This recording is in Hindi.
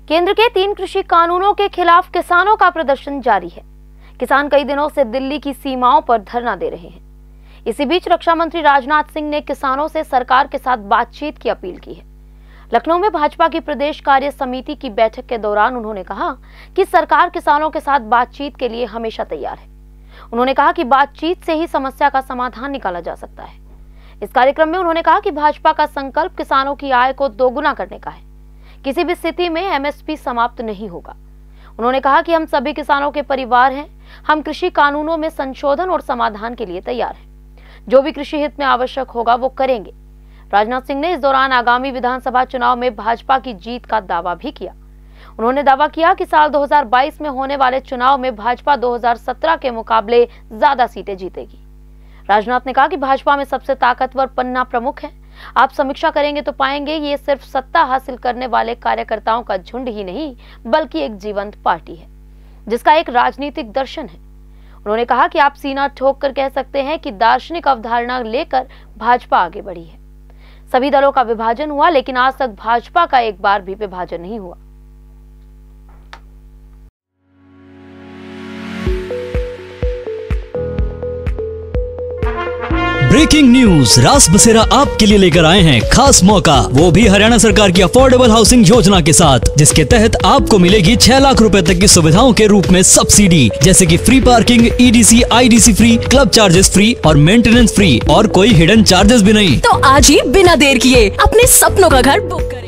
केंद्र के 3 कृषि कानूनों के खिलाफ किसानों का प्रदर्शन जारी है। किसान कई दिनों से दिल्ली की सीमाओं पर धरना दे रहे हैं। इसी बीच रक्षा मंत्री राजनाथ सिंह ने किसानों से सरकार के साथ बातचीत की अपील की है। लखनऊ में भाजपा की प्रदेश कार्य समिति की बैठक के दौरान उन्होंने कहा कि सरकार किसानों के साथ बातचीत के लिए हमेशा तैयार है। उन्होंने कहा कि बातचीत से ही समस्या का समाधान निकाला जा सकता है। इस कार्यक्रम में उन्होंने कहा कि भाजपा का संकल्प किसानों की आय को दोगुना करने का है। किसी भी स्थिति में एमएसपी समाप्त नहीं होगा। उन्होंने कहा कि हम सभी किसानों के परिवार हैं। हम कृषि कानूनों में संशोधन और समाधान के लिए तैयार हैं। जो भी कृषि हित में आवश्यक होगा वो करेंगे। राजनाथ सिंह ने इस दौरान आगामी विधानसभा चुनाव में भाजपा की जीत का दावा भी किया। उन्होंने दावा किया कि साल 2022 में होने वाले चुनाव में भाजपा 2017 के मुकाबले ज्यादा सीटें जीतेगी। राजनाथ ने कहा कि भाजपा में सबसे ताकतवर पन्ना प्रमुख है। आप समीक्षा करेंगे तो पाएंगे ये सिर्फ सत्ता हासिल करने वाले कार्यकर्ताओं का झुंड ही नहीं बल्कि एक जीवंत पार्टी है जिसका एक राजनीतिक दर्शन है। उन्होंने कहा कि आप सीना ठोक कर कह सकते हैं कि दार्शनिक अवधारणा लेकर भाजपा आगे बढ़ी है। सभी दलों का विभाजन हुआ लेकिन आज तक भाजपा का एक बार भी विभाजन नहीं हुआ। ब्रेकिंग न्यूज, रास बसेरा आपके लिए लेकर आए हैं खास मौका, वो भी हरियाणा सरकार की अफोर्डेबल हाउसिंग योजना के साथ, जिसके तहत आपको मिलेगी 6 लाख रुपए तक की सुविधाओं के रूप में सब्सिडी, जैसे कि free parking, EDC, IDC free, club charges free और मेंटेनेंस फ्री और कोई हिडन चार्जेस भी नहीं। तो आज ही बिना देर किए अपने सपनों का घर बुक करें।